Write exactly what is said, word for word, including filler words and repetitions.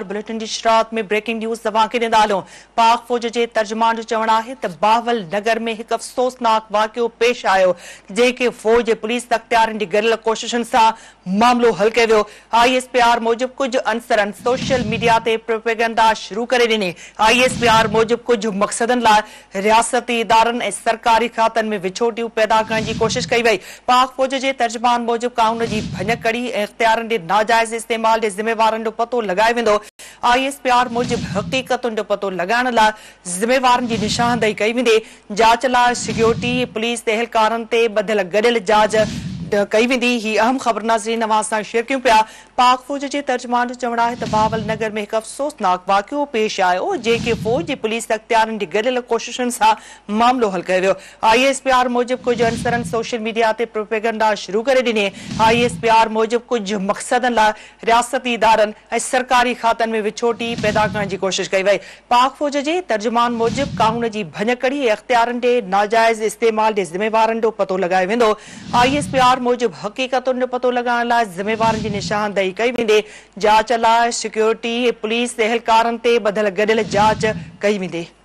Bulletin की शुरुआत में ब्रेकिंग न्यूज़ तव्हांखे ॾींदा हलूं। पाक फौज के तर्जमान जो चवणु आहे त बावल नगर में एक अफ़सोसनाक वाक़ियो पेश आयो, जंहिंखे फौज पुलिस अख़्तियारनि जी गॾियल कोशिशुनि सां मामलो हल कयो वियो। आई एस पी आर मूजिब कुछ अंसरनि सोशल मीडिया ते प्रोपेगेंडा शुरू करे ॾिनी। आई एस पी आर मूजिब कुछ मक़सदनि लाइ रियासती इदारनि ऐं सरकारी खातनि में विछोटियूं पैदा करण जी कोशिश कई वई। पाक फौज के तर्जमान मूजिब कानून की भञकड़ी ऐं इख़्तियारनि जे नाजाइज़ इस्तेमाल के ज़िम्मेवारनि जो पतो लगाए वेंदो। आई एस पी आर मूजिब हक़ीक़तुनि जो पतो लगाइण लाइ ज़िम्मेवारनि जी निशानदेही कई वेंदी। जांच लाइ सिक्योरिटी पुलिस ते एहलकारनि ते ॿधियल गॾियल जांच कई वेंदी। ही अहम ख़बर नाज़रीन अवां सां शेयर कयूं पिया। पाक फौज के तर्जमान जो चवणु आहे त बावल नगर में एक अफ़सोसनाक वाक़ियो पेश आयो, जंहिंखे फौज जी पुलिस अख़्तियारनि जी गॾियल कोशिशुनि सां मामलो हल कयो वियो। आई एस पी आर मूजिब कुछ अंसरनि सोशल मीडिया ते प्रोपेगेंडा शुरू करे ॾिनी। आई एस पी आर मूजिब कुछ मक़सदनि लाइ रियासती इदारनि ऐं सरकारी खातनि में विछोटी पैदा करण की कोशिश कई वई। पाक फौज के तर्जमान मूजिब कानून की भञकड़ी ऐं इख़्तियारनि जे नाजाइज़ इस्तेमाल के ज़िम्मेवारनि जो पतो लगाए वेंदो। आई एस पी आर मूजिब हक़ीक़तुनि जो पतो लगाइण लाइ ज़िम्मेवारनि जी निशानदेही कई वेंदी। जांच लाइ सिक्योरिटी पुलिस एहलकारनि ते ॿधियल गॾियल जांच कई वेंदी।